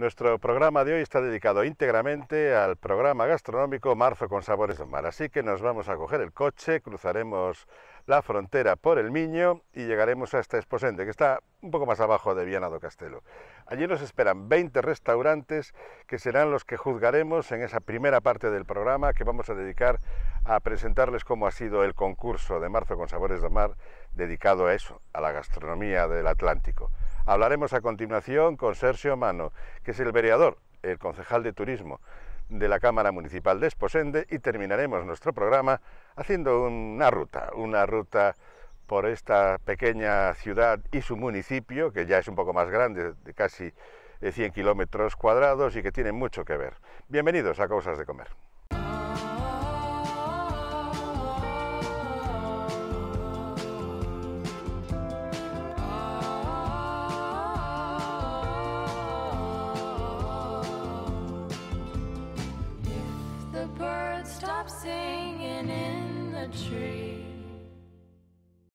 Nuestro programa de hoy está dedicado íntegramente al programa gastronómico Marzo con Sabores do Mar, así que nos vamos a coger el coche, cruzaremos la frontera por el Miño y llegaremos hasta Esposende, que está un poco más abajo de Viana do Castelo. Allí nos esperan 20 restaurantes que serán los que juzgaremos en esa primera parte del programa que vamos a dedicar a presentarles cómo ha sido el concurso de Marzo con Sabores do Mar dedicado a eso, a la gastronomía del Atlántico. Hablaremos a continuación con Sergio Mano, que es el vereador, el concejal de turismo de la Cámara Municipal de Esposende, y terminaremos nuestro programa haciendo una ruta por esta pequeña ciudad y su municipio, que ya es un poco más grande, de casi 100 kilómetros cuadrados y que tiene mucho que ver. Bienvenidos a Cosas de Comer. Singing in the tree.